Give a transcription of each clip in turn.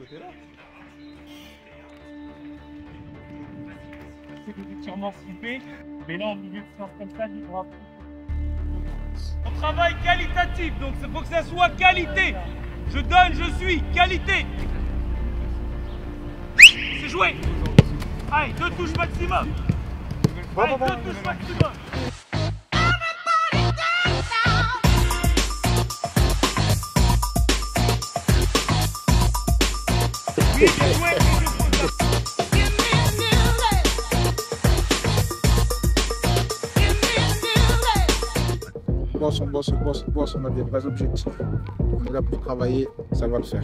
côté-là. C'est sûrement flippé, mais là, en milieu de séance comme ça, il faudra. On travaille qualitatif, donc il faut que ça soit qualité. Je donne, je suis, qualité. C'est joué. Allez, 2 touches maximum. Allez, 2 touches maximum. Oui, bien joué. On a des vrais objectifs. On est là pour travailler, ça va le faire.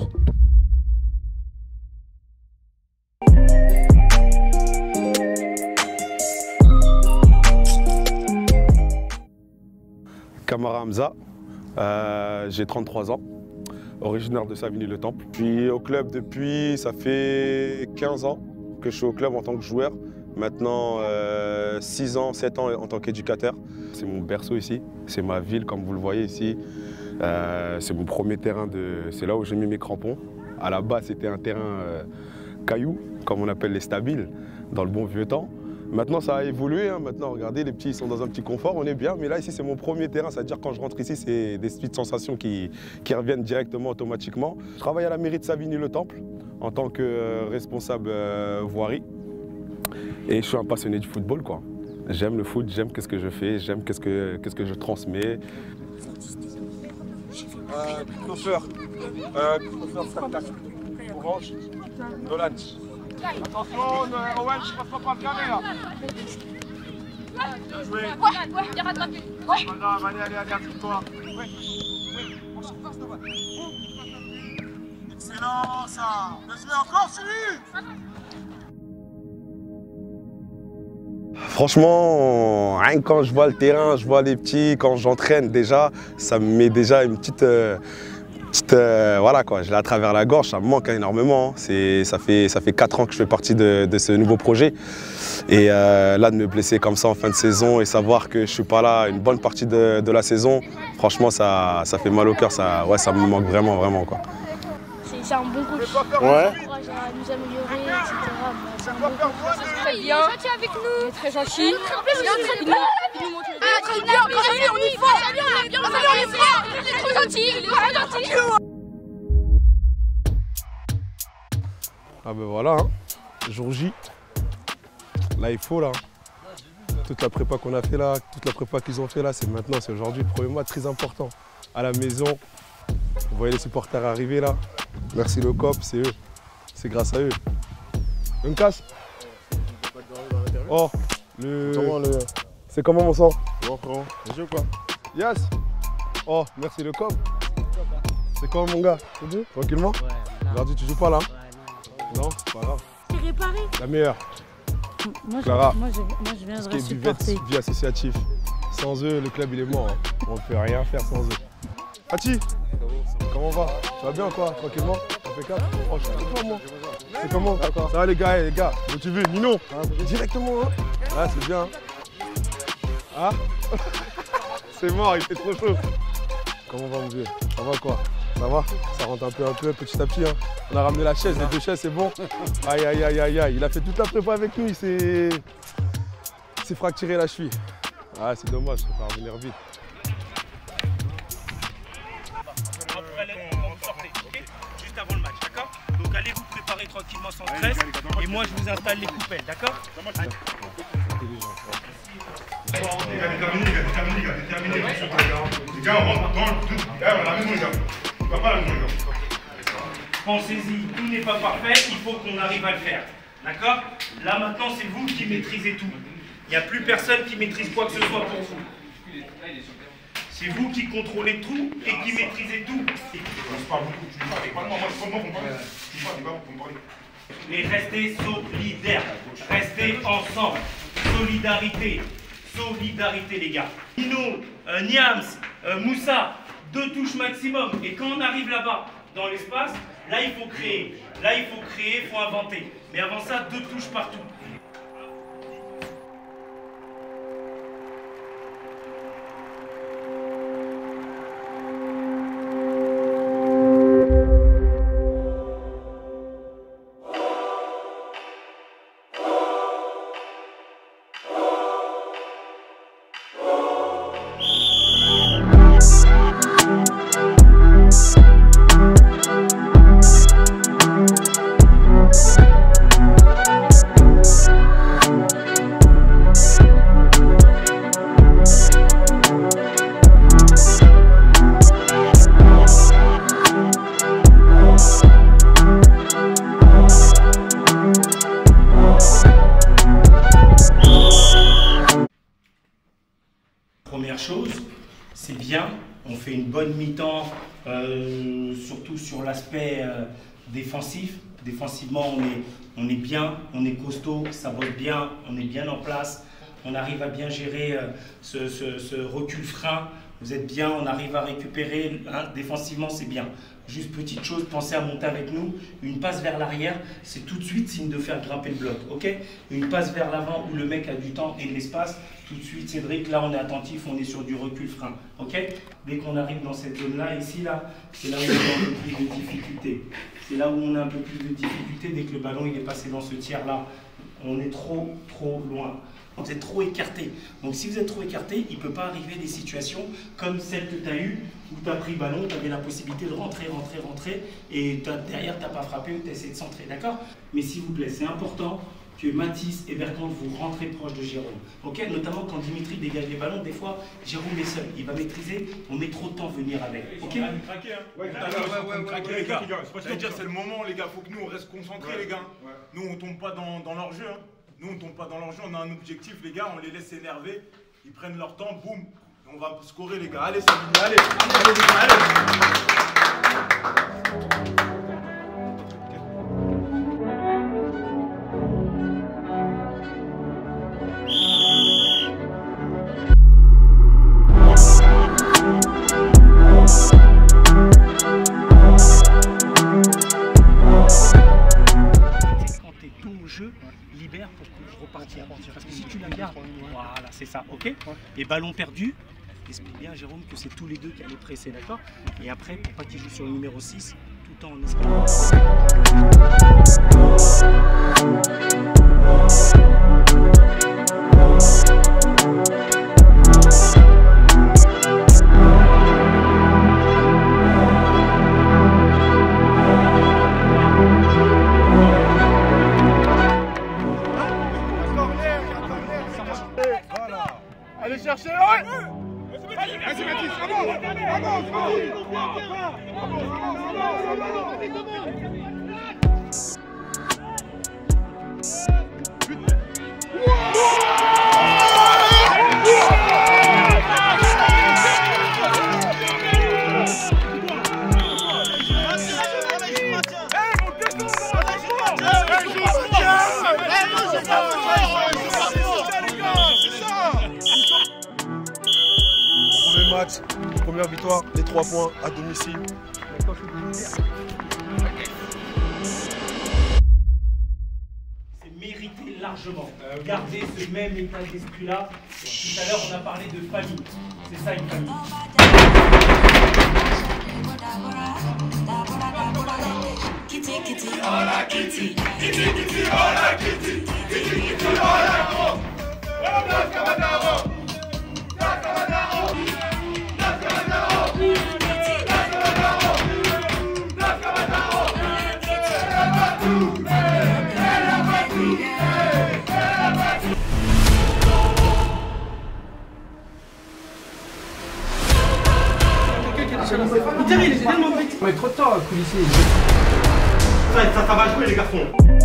Kamara Hamza, j'ai 33 ans, originaire de Savigny-le-Temple. Je suis au club depuis, ça fait 15 ans que je suis au club en tant que joueur. Maintenant, 6 ans, 7 ans en tant qu'éducateur. C'est mon berceau ici, c'est ma ville comme vous le voyez ici. C'est mon premier terrain, c'est là où j'ai mis mes crampons. À la base, c'était un terrain caillou, comme on appelle les stabiles, dans le bon vieux temps. Maintenant, ça a évolué. Hein. Maintenant, regardez, les petits ils sont dans un petit confort, on est bien. Mais là, ici, c'est mon premier terrain. C'est-à-dire quand je rentre ici, c'est des suites de sensations qui reviennent directement, automatiquement. Je travaille à la mairie de Savigny-le-Temple en tant que responsable voirie. Et je suis un passionné du football, quoi. J'aime le foot, j'aime qu'est-ce que je fais, j'aime qu'est-ce que je transmets. Chauffeur, tac-tac. Orange, Nolan. Attention, Owen, je passe pas par le carré là. Bien joué. Ouais, il y a pas de rapide. Ouais. Allez, applique-toi. Oui, en surface, Nolan. Excellent, ça. Bien joué, encore, celui. Franchement, rien que quand je vois le terrain, je vois les petits, quand j'entraîne déjà, ça me met déjà une petite voilà quoi, je l'ai à travers la gorge, ça me manque énormément. Ça fait 4 ans que je fais partie de ce nouveau projet. Et là, de me blesser comme ça en fin de saison et savoir que je ne suis pas là une bonne partie de la saison, franchement, ça fait mal au cœur, ça me manque vraiment, vraiment, quoi. C'est un bon coach. Ouais. Il encourage à nous améliorer, etc. C'est un bon coach. Très bien. Il est gentil avec nous. Il est très gentil. En plus, il nous montre le bien. Très bien, on est fort. On est fort. Il est trop gentil. Il est trop gentil. Ah ben voilà, hein. Jour J. Là, il faut là. Toute la prépa qu'on a fait là, toute la prépa qu'ils ont fait là, c'est maintenant, c'est aujourd'hui, le premier mois très important. À la maison, vous voyez les supporters arriver là. Merci le COP, c'est eux. C'est grâce à eux. Une casse. Oh, c'est comment mon sang? Bon, frérot, c'est chaud quoi? Yes. Oh, merci le COP. C'est comment mon gars? Tranquillement? Ouais. Aujourd'hui, tu joues pas là? Non, c'est pas grave. C'est réparé. La meilleure. Moi, Clara. je viendrai supporter. Vie associative. Sans eux, le club il est mort. Hein. On ne peut rien faire sans eux. Pati, comment on va? Tu vas bien quoi? Tranquillement? Impeccable? Oh, je suis trop fort moi. C'est comment? Ça va les gars, motivé, Nino? Directement hein? Ah c'est bien. Ah c'est mort, il fait trop chaud. Comment va mon vieux? Ça va quoi? Ça va? Ça rentre un peu petit à petit. Hein. On a ramené la chaise, les 2 chaises, c'est bon. Aïe, aïe, aïe, aïe, aïe. Il a fait toute la prépa avec nous, il s'est fracturé la cheville. Ah, c'est dommage, ça va revenir vite. Quand vous sortez, ok? Juste avant le match, d'accord? Donc allez vous préparer tranquillement sans stress. Et moi, je vous installe les coupelles, d'accord? Déterminé. Les gars, on rentre dans la maison, les gars. On va pas la maison, les gars. Pensez-y, tout n'est pas parfait, il faut qu'on arrive à le faire. D'accord? Là maintenant, c'est vous qui maîtrisez tout. Il n'y a plus personne qui maîtrise quoi que ce soit pour vous. C'est vous qui contrôlez tout et qui maîtrisez tout. On se parle beaucoup, tu dis pas avec moi, moi je prends moi pour me parler. Tu dis pas avec moi pour me parler. Mais restez solidaires, restez ensemble. Solidarité, solidarité les gars. Nino, Niams, Moussa, 2 touches maximum. Et quand on arrive là-bas, dans l'espace, là il faut créer. Là il faut inventer. Mais avant ça, 2 touches partout. On fait une bonne mi-temps, surtout sur l'aspect défensif. Défensivement, on est bien, on est costaud, ça bosse bien, on est bien en place. On arrive à bien gérer ce recul-frein. Vous êtes bien, on arrive à récupérer. Hein, défensivement, c'est bien. Juste petite chose, pensez à monter avec nous. Une passe vers l'arrière, c'est tout de suite signe de faire grimper le bloc. Okay, une passe vers l'avant où le mec a du temps et de l'espace. Tout de suite, Cédric, là, on est attentif, on est sur du recul-frein. Okay, dès qu'on arrive dans cette zone-là, ici, là, c'est là où on a un peu plus de difficulté. C'est là où on a un peu plus de difficulté dès que le ballon il est passé dans ce tiers-là. On est trop loin. Vous êtes trop écarté. Donc si vous êtes trop écarté, il ne peut pas arriver des situations comme celle que tu as eue, où tu as pris le ballon, tu avais la possibilité de rentrer, et derrière, tu n'as pas frappé ou tu as essayé de centrer. D'accord? Mais s'il vous plaît, c'est important que Mathis et Bertrand, vous rentrez proche de Jérôme. Okay, notamment quand Dimitri dégage les ballons, des fois, Jérôme est seul. Il va maîtriser, on met trop de temps à venir avec. Ok? Ouais, les gars. C'est-à-dire, c'est le moment, les gars. Faut que nous, on reste concentrés, les gars. Nous, on tombe pas dans leur jeu. Hein. Nous, on tombe pas dans leur jeu. On a un objectif, les gars. On les laisse s'énerver. Ils prennent leur temps. Boum. On va scorer, les gars. Allez, ça va. Allez. Libère pour repartir. Parce que si tu la gardes, voilà, c'est ça, ok? Et ballon perdu, explique bien Jérôme que c'est tous les deux qui allaient presser, d'accord? Et après, pour pas qu'il joue sur le numéro 6, tout le temps en escalade. Allez chercher, ouais. Vas-y Mathis, match, première victoire, les 3 points à domicile. C'est mérité largement. Gardez ce même état d'esprit-là. Tout à l'heure, on a parlé de famille. C'est ça une famille. Kitty, kitty, hola, kitty. Kitty, kitty, hola, kitty. Kitty, kitty, hola, kitty. Il est tellement bête. On met trop de temps à coulisser. Ça va jouer les garçons.